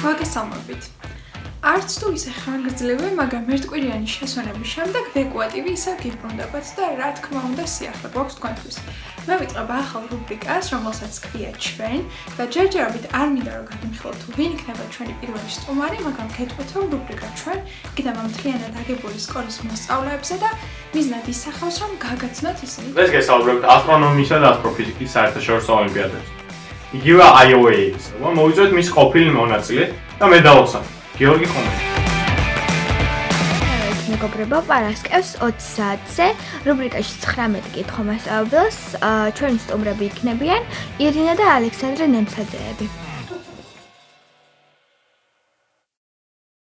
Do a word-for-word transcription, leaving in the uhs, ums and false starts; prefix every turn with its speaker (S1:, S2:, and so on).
S1: მოგესალმებით. არც თუ ისე ხანგრძლივი, მაგრამ ერთკვირიანი შესვენების შემდეგ ვეკვატივი ისევ გიბრუნდებათ და რა თქმა უნდა სიახლე გვაქვს თქვენთვის. მე ვიწყებ ახალ რუბრიკას, რომელსაც ქვია ჩვენ და ჯერჯერობით არ მინდა რომ გაგიმხილოთ თუ ვინ იქნება ჩვენი პირველი სტუმარი, მაგრამ გეტყვით რომ რუბრიკა ჩვენ იქნება მთლიანად აგებული სკოლის მოსწავლეებზე და მიზნად ისახავს რომ გაგაცნოთ ისინი.
S2: ეს გესაუბრებთ ასტრონომიისა და ასტროფიზიკის საერთაშორისო ოლიმპიადებზე. იგივე I O A-ს, მოვიწვევთ მის ყოფილი მონაწილე და მე დავხსნათ. გიორგი ხომელი.
S3: მეგობრებო, პარასკევს ოცი საათზე რუბრიკაში ცხრამეტი კითხვა მასწავლებლს ჩვენი სტუმრები იქნებიან ირინა და ალექსანდრე ნემსაძეები.